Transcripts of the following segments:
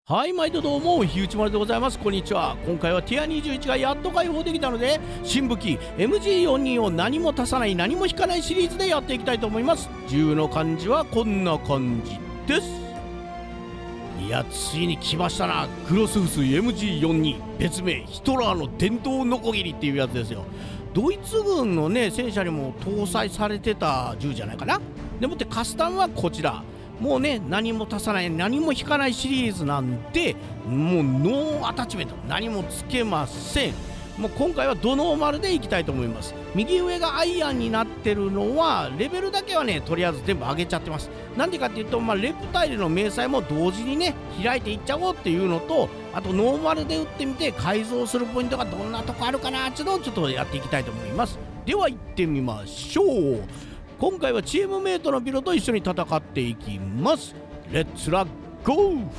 はい、毎度どうも、ひうちまるでございます。こんにちは。今回はティア21がやっと開放できたので、新武器 MG42 を何も足さない、何も引かないシリーズでやっていきたいと思います。銃の感じはこんな感じです。いや、ついに来ましたな。クロスフス MG42、別名ヒトラーの電動ノコギリっていうやつですよ。ドイツ軍のね、戦車にも搭載されてた銃じゃないかな。でもってカスタムはこちら。もうね、何も足さない、何も引かないシリーズなんで、もうノーアタッチメント、何もつけません。もう今回はドノーマルでいきたいと思います。右上がアイアンになってるのは、レベルだけはね、とりあえず全部上げちゃってます。なんでかっていうと、レプタイルの明細も同時にね、開いていっちゃおうっていうのと、あとノーマルで打ってみて、改造するポイントがどんなとこあるかなっていうのをちょっとやっていきたいと思います。では行ってみましょう。今回はチームメイトのビロと一緒に戦っていきます。レッツラゴー。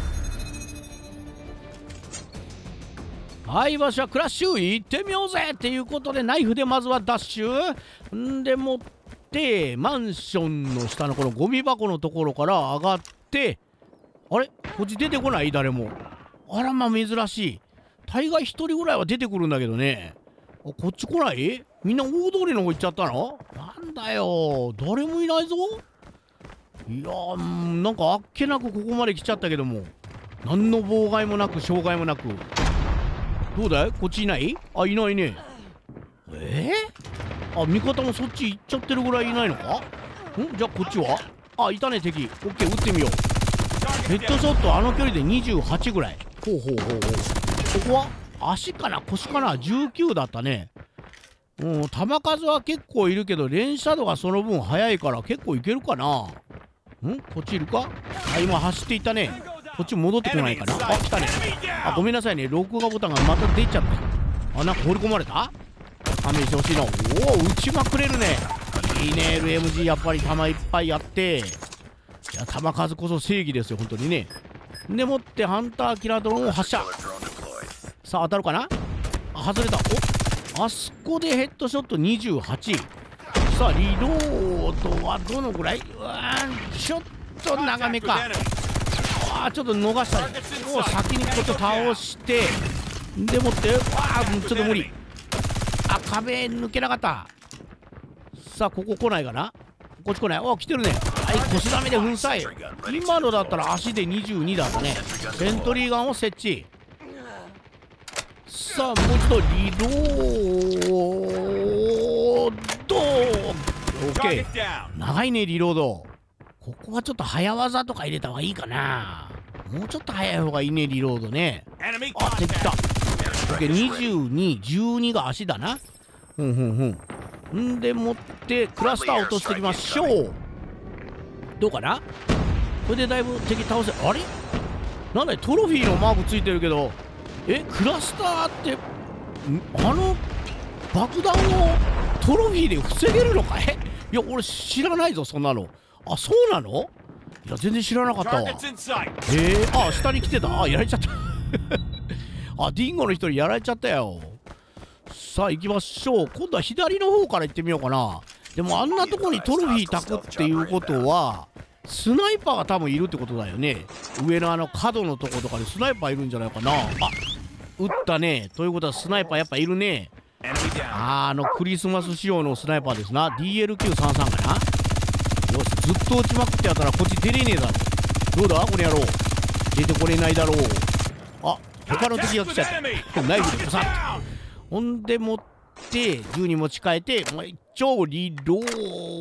はい、場所はクラッシュ行ってみようぜっていうことで、ナイフでまずはダッシュんでもってマンションの下のこのゴミ箱のところから上がって、あれこっち出てこない？誰も。あら、珍しい。大概1人ぐらいは出てくるんだけどね。こっち来ない？みんな大通りの方行っちゃったの？なんだよ、誰もいないぞ。いやー、なんかあっけなくここまで来ちゃったけども、何の妨害もなく障害もなく。どうだい？こっちいない？あ、いないね。あ、味方もそっち行っちゃってるぐらいいないのか？じゃあこっちは？あ、いたね敵。オッケー、撃ってみよう。ヘッドショットあの距離で28ぐらい。ほう。ここは足かな腰かな？19だったね。球数は結構いるけど連射度がその分速いから結構いけるかな。こっちいるか？あ、今走っていったね。こっち戻ってこないかな。あ、来たね。あ、ごめんなさいね、録画ボタンがまた出ちゃった。あ、なんか放り込まれた？勘弁してほしいな。おお、撃ちまくれるね。いいね、LMG やっぱり弾いっぱいやって。いや、弾数こそ正義ですよ本当にね。でもってハンターキラードローンを発射。さあ当たるかな。あ、外れた。あそこでヘッドショット28。さあリロードはどのぐらい？ちょっと長めか。ちょっと逃したね。もう先にこっち倒してでもってちょっと無理。あ、壁抜けなかった。さあここ来ないかな。こっち来ない。来てるね。はい、腰ダメで粉砕。今のだったら足で22だったね。セントリーガンを設置。さあもう一度リロード。オッケー。長いねリロード。ここはちょっと早技とか入れた方がいいかな。もうちょっと早い方がいいねリロードね。あ、敵来た。オッケー、22、12が足だな。んでもってクラスター落としていきましょう。どうかな。これでだいぶ敵倒せ。あれなんだい、トロフィーのマークついてるけど、クラスターってあの爆弾をトロフィーで防げるのかい？いや俺知らないぞそんなの。あ、そうなの？いや全然知らなかったわ。あ、下に来てた。あ、やられちゃったあ、ディンゴの人にやられちゃったよ。さあ行きましょう。今度は左の方から行ってみようかな。でもあんなとこにトロフィー炊くっていうことはスナイパーが多分いるってことだよね。上のあの角のとことかにスナイパーいるんじゃないかな。あ、撃ったね。ということはスナイパーやっぱいるね。クリスマス仕様のスナイパーですな。 DLQ33 かな。よし、ずっと撃ちまくってやったらこっち出れねえだろ。どうだこれやろう。出てこれないだろう。あ、他の敵が来ちゃったナイフでブサッと。ほんでもって銃に持ち替えて一丁リロー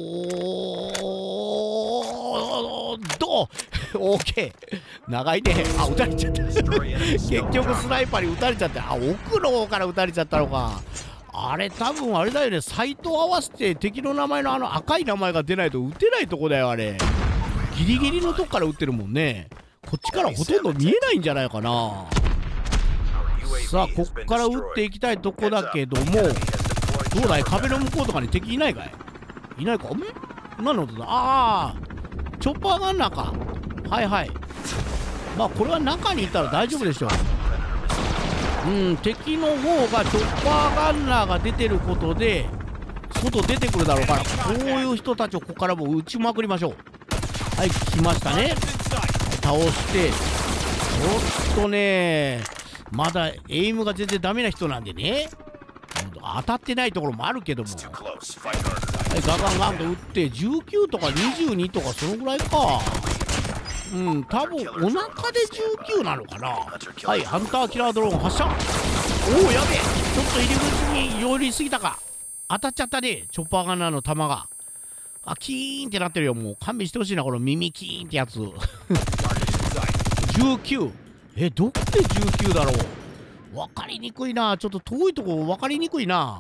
ドオーケー。長いね。あ、撃たれちゃった結局スナイパーに撃たれちゃって。あ、奥の方から撃たれちゃったのか。あれ多分あれだよね、サイトを合わせて敵の名前のあの赤い名前が出ないと撃てないとこだよあれ。ギリギリのとこから撃ってるもんね。こっちからほとんど見えないんじゃないかな。さあこっから撃っていきたいとこだけども、どうだい、壁の向こうとかに敵いないかい？いないか。何の音だ。チョッパーガンナーか。はいはい。これは中にいたら大丈夫でしょう。敵の方がチョッパーガンナーが出てることで外出てくるだろうから、こういう人たちをここからも撃ちまくりましょう。はい、来ましたね。倒してょっとね、まだエイムが全然ダメな人なんでね、当たってないところもあるけども、はい、ガガンガンと打って19とか22とかそのぐらいか。うん、多分お腹で19なのかな。はい、ハンターキラードローン発射。おお、やべえ、ちょっと入り口に寄りすぎたか。当たっちゃったね、チョッパーガンナーの弾が。あ、キーンってなってるよ。もう勘弁してほしいな、この耳キーンってやつ。19。どこで19だろう。分かりにくいな。ちょっと遠いとこ分かりにくいな。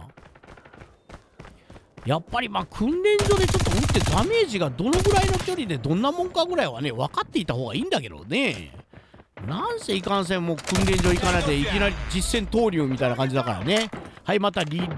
やっぱりまあ訓練所でちょっと打ってダメージがどのぐらいの距離でどんなもんかぐらいはね分かっていた方がいいんだけどね。なんせいかんせんもう訓練所行かないでいきなり実戦投入みたいな感じだからね。はい、またリロ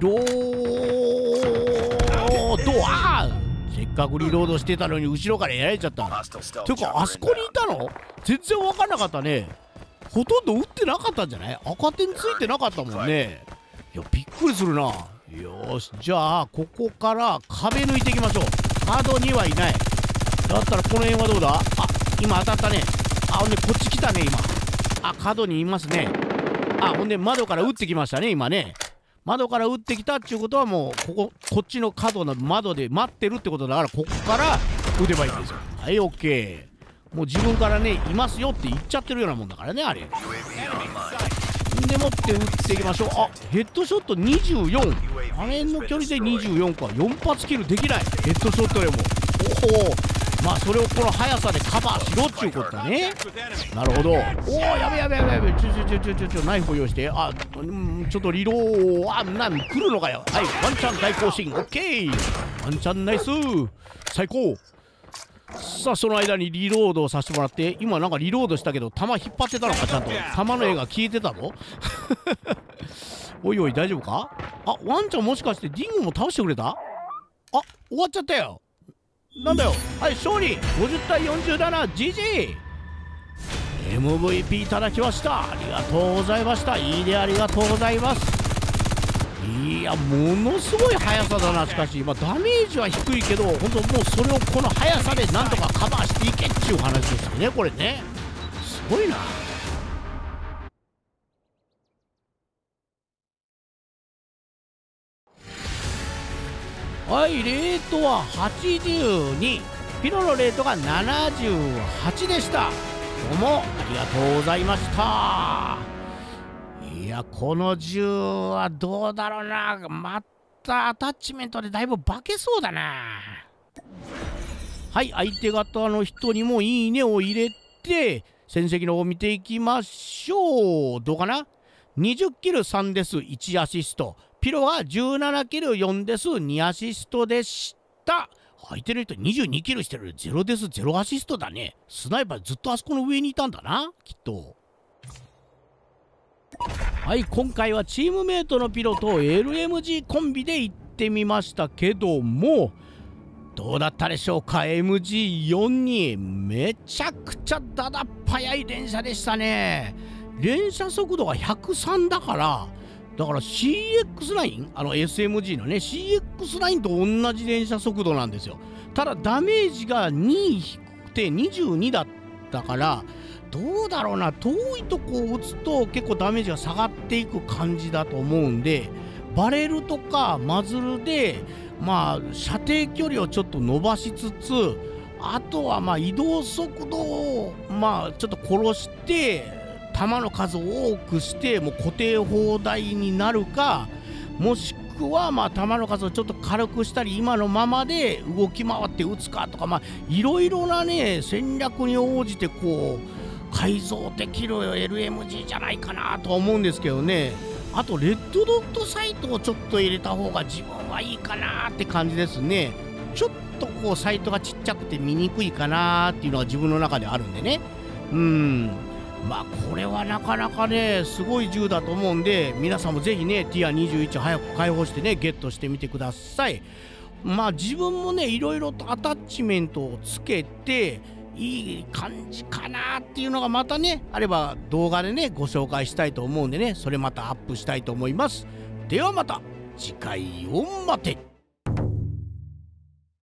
ード。あー、せっかくリロードしてたのに後ろからやられちゃった。ていうかあそこにいたの？全然分かんなかったね。ほとんど打ってなかったんじゃない？赤点ついてなかったもんね。いや、びっくりするな。よし、じゃあここから壁抜いていきましょう。角にはいない。だったらこの辺はどうだ？あ、今当たったね。あ、ほんでこっち来たね今。あ、角にいますね。あ、ほんで窓から撃ってきましたね今ね。窓から撃ってきたっていうことはもうこっちの角の窓で待ってるってことだから、ここから撃てばいいんですよ。はい、オッケー。もう自分からねいますよって言っちゃってるようなもんだからね、あれ。でもって撃っていきましょう。あ、ヘッドショット24。あれの距離で24か。4発キルできない、ヘッドショットでも。おお、まあそれをこの速さでカバーしろっちゅうことだね。なるほど。おお、やべやべやべやべ。ナイフを用意して。あ、ちょっとリロー。あ、来るのかよ。はい、ワンチャン大行進。オッケー、ワンチャンナイス、最高。さあその間にリロードをさせてもらって、今なんかリロードしたけど弾引っ張ってたのか、ちゃんと弾の絵が消えてたのおいおい大丈夫か。あ、ワンちゃんもしかしてディンゴも倒してくれた。あ、終わっちゃったよ。なんだよ。はい、勝利50対 47GG。 MVP いただきました。ありがとうございました。いいね、ありがとうございます。いや、ものすごい速さだな。しかし、まあ、ダメージは低いけど、本当もうそれをこの速さでなんとかカバーしていけっていう話ですよね、これね。すごいな。はい、レートは82。ピロのレートが78でした。どうもありがとうございました。いや、この銃はどうだろうな。またアタッチメントでだいぶ化けそうだな。はい、相手方の人にもいいねを入れて戦績の方を見ていきましょう。どうかな。20キル3です、1アシスト。ピロは17キル4です、2アシストでした。相手の人22キルしてる、0です、0アシストだね。スナイパーずっとあそこの上にいたんだな、きっと。はい、今回はチームメイトのピロと LMG コンビで行ってみましたけども、どうだったでしょうか。 MG42 めちゃくちゃだだっ早い連射でしたね。連射速度が103だから、CX9、SMG のね CX9 と同じ連射速度なんですよ。ただダメージが2低くて22だったから、どうだろうな、遠いとこを撃つと結構ダメージが下がっていく感じだと思うんで、バレルとかマズルでまあ射程距離をちょっと伸ばしつつ、あとはまあ移動速度をまあちょっと殺して弾の数を多くしてもう固定砲台になるか、もしくはまあ弾の数をちょっと軽くしたり今のままで動き回って撃つかとか、まあいろいろなね戦略に応じてこう改造できる LMG じゃないかなとは思うんですけどね。あとレッドドットサイトをちょっと入れた方が自分はいいかなって感じですね。ちょっとこうサイトがちっちゃくて見にくいかなっていうのは自分の中であるんでね。まあこれはなかなかねすごい銃だと思うんで、皆さんもぜひねティア21早く開放してねゲットしてみてください。まあ自分もねいろいろとアタッチメントをつけていい感じかなっていうのがまたねあれば動画でねご紹介したいと思うんでね、それまたアップしたいと思います。ではまた次回を待て。